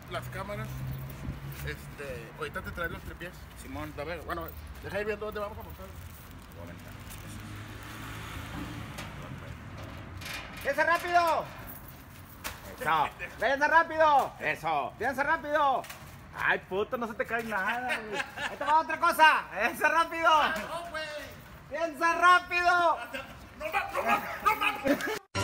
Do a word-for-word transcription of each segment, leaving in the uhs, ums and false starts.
las cámaras. Este, ahorita te traes los tripiés. Simón. A ver, bueno, deja ir viendo dónde vamos a montar. ¡Piensa rápido! Eso. ¡Piensa rápido! Eso. ¡Piensa rápido! Ay, puto, no se te cae nada, güey. Ahí te va otra cosa. ¡Piensa rápido! ¡No, güey! ¡Piensa rápido! ¡No mames! ¡No mames! ¡No mames!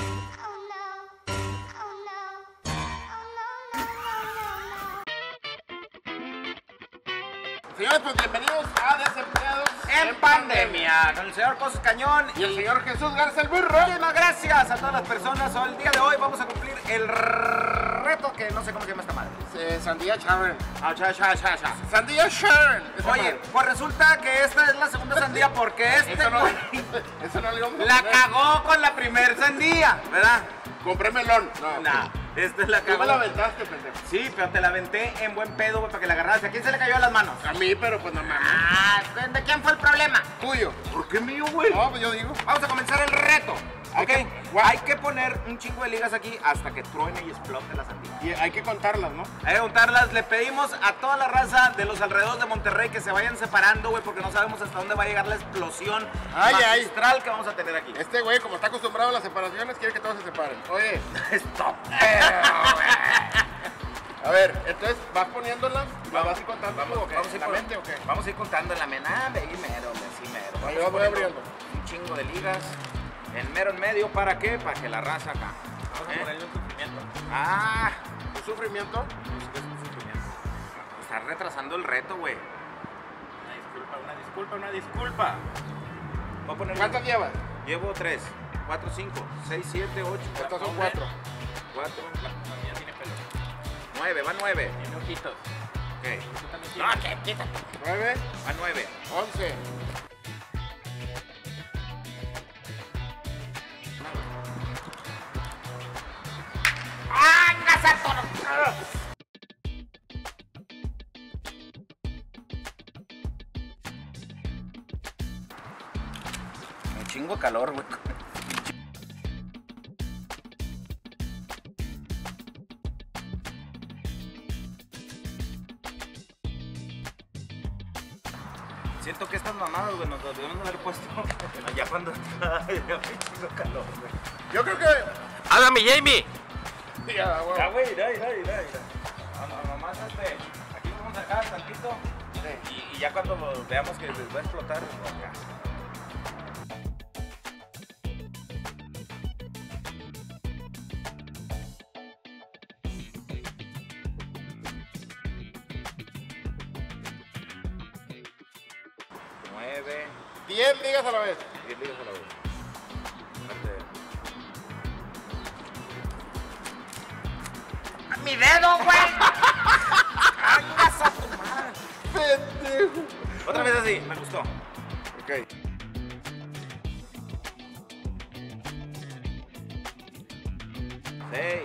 Señores, pues bienvenidos a Desempleados En pandemia, con el señor Cosas Cañón y el señor Jesús Garza el Burro. Muchísimas gracias a todas las personas. El día de hoy vamos a cumplir el reto que no sé cómo se llama esta madre. Eh, Sandía Sharon. Ah, cha, cha, cha, cha. Sandía Sharon. Esa Oye, madre. pues resulta que esta es la segunda sandía porque este Eso no, güey eso no le íbamos a la poner. cagó con la primer sandía, ¿verdad? Compré melón. No, Nah, esta es la Tú cagó. me la aventaste, pendejo. Sí, pero te la aventé en buen pedo, güey, para que la agarraras. ¿A quién se le cayó a las manos? A mí, pero pues no mames. Ah, ¿de quién fue el problema? Tuyo. ¿Por qué mío, güey? No, pues yo digo. Vamos a comenzar el reto. Hay ¿Ok? que- guau. Hay que poner un chingo de ligas aquí hasta que truene y explote la sandía. Y hay que contarlas, ¿no? Hay que juntarlas. Le pedimos a toda la raza de los alrededores de Monterrey que se vayan separando, güey, porque no sabemos hasta dónde va a llegar la explosión Ay, ay. magistral que vamos a tener aquí. Este güey, como está acostumbrado a las separaciones, quiere que todos se separen. Oye, Stop. a ver, entonces vas poniéndolas, las vas a ir contando. Vamos, ¿o qué? vamos a ir ¿La con- mente o qué? Vamos a ir contando en la mena. Ah, ve ahí mero, ve así mero. Vamos Ahí vas, voy poniendo abriendo. Un chingo de ligas en mero en medio. ¿Para qué? Para que la raza acá. Vamos ¿Eh? a ponerle un sufrimiento. Ah, ¿Un sufrimiento? pues, es un sufrimiento. Está retrasando el reto, güey. Una disculpa, una disculpa, una disculpa. Voy a poner. ¿Cuántas llevas? Llevo tres, cuatro, cinco, seis, siete, ocho. Estas son Hombre. cuatro. cuatro, La, la mía tiene pelo. nueve, va nueve. Tiene ojitos. Ok. Tú también No, tienes. que quítate. Nueve, Va nueve. once. ¡Ah, casato! Un chingo de calor, güey. Siento que estas mamadas, güey, nos las debemos haber puesto ya cuando está ya un chingo de calor, güey. Yo creo que... ¡Háblame, Jamie! Ya, güey. Ya, güey, mira, mira, mira, mira. Vamos, nomás este, aquí lo vamos a dejar tantito y, y ya cuando lo veamos que les va a explotar, acá. Nueve, Diez ligas a la vez. diez ligas a la vez. Aparte- ¡Mi dedo, güey! ¡Ay, a tu madre! Pendejo. Otra vez así, me gustó. Ok. Seis,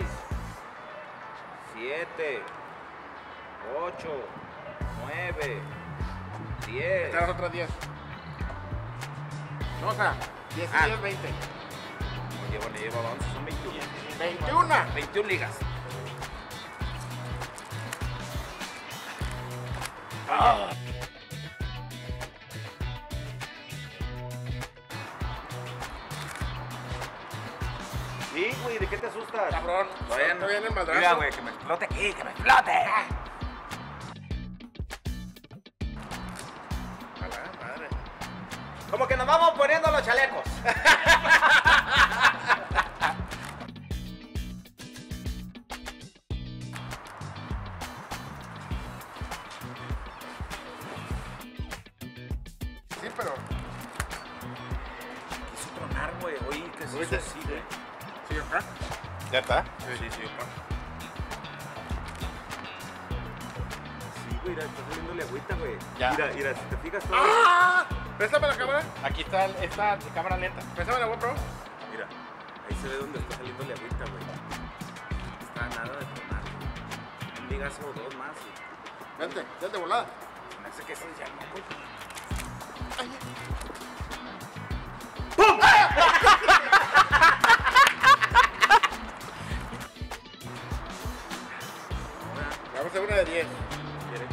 siete, ocho, nueve, diez. Estas las otras diez. No, o sea, diez y Ah. diez, veinte. Llevo, le llevo once, son veintiuno. veintiuna. veintiuna ligas. Sí, güey, ¿de qué te asustas? Cabrón, Todavía está bien el madrazo. Mira, güey, que me explote aquí, que me explote. A la madre. Como que nos vamos poniendo los chalecos. Sí, pero... Quiso tronar, güey. Oye, que se ¿Oíste? hizo así, güey. ¿Sí, acá? ¿Ya está? Sí, sí, papá. Sí, güey, mira, está saliéndole agüita, güey. Ya. Mira, mira, si te fijas todo. ¡Ah! Préstame la cámara. Aquí está el- esta cámara lenta. Préstame la GoPro. Mira, ahí se ve donde está saliéndole agüita, güey. Está nada de tronar. Un ligazo o dos más. Y Vente, vente volada. se me hace que eso ya no, güey. Ya Vamos a hacer una de diez. ¿Quiere?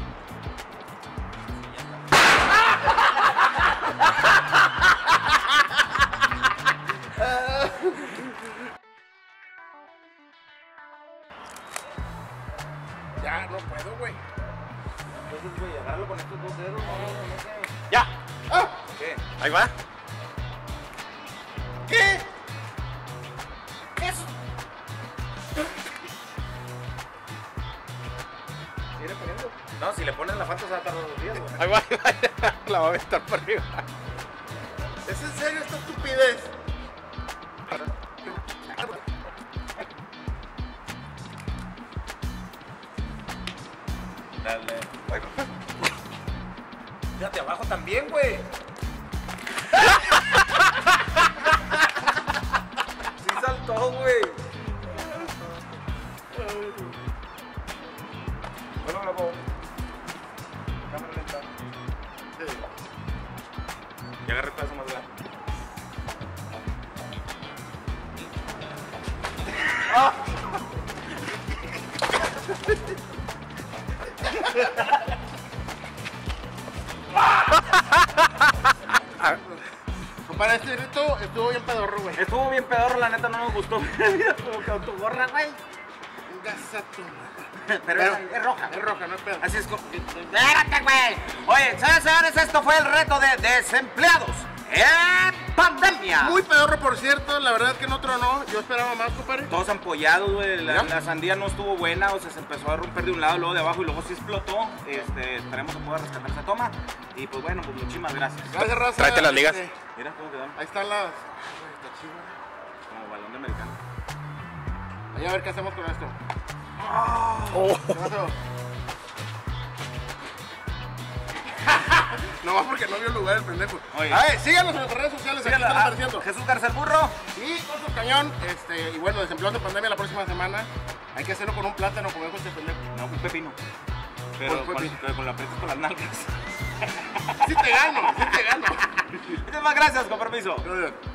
Ya, no puedo, güey. Entonces, güey, agárralo con estos dos dedos. No, no, no sé. ¡Ya! ¡Ah! ¿Qué? Ahí va. ¿Qué? ¿Sigue poniendo? No, si le pones la falta se va a tardar dos días, güey. Ahí va, ahí va. La va a aventar por arriba. ¿Es en serio esta estupidez? Dale. Ahí va. Fíjate abajo también, güey. Sí saltó, güey. Bueno, luego. Cámara lenta. Y agarra el pedazo más grande. Compadre, este reto estuvo bien pedorro, güey. Estuvo bien pedorro, la neta no nos gustó. Mira como con tu gorra, güey. Gasato. Pero Pero- es, es roja. Es roja, no es pedo. Así es como... ¡Espérate, güey! Oye, señores, señores, esto fue el reto de desempleados en pandemia. Muy pedorro, por cierto. La verdad que no tronó. Yo esperaba más, compadre. Todos ampollados, güey. La, ¿Ya? la sandía no estuvo buena, o sea, se empezó a romper de un lado, luego de abajo y luego sí explotó. Este, esperemos que pueda rescatar esa toma. Y pues bueno, pues muchísimas gracias. Gracias, raza. Tráete las ligas. Este, Mira cómo quedó, ahí están las... Ay, está chido. como balón de americano. Ahí a ver qué hacemos con esto. Oh. ¿Qué pasó? No más porque no vio el lugar el pendejo. Oye. A ver, síganos en nuestras redes sociales, aquí están Síganla, apareciendo. ah, Jesús Garza el Burro. Y con su cañón, este, y bueno, desempleados de pandemia la próxima semana. Hay que hacerlo con un plátano, como dijo este pendejo. No, un pepino. Pero Con con, pepino. pero con la aprietas con las nalgas. Sí te gano, sí te gano. Muchas gracias, con permiso. Muy bien.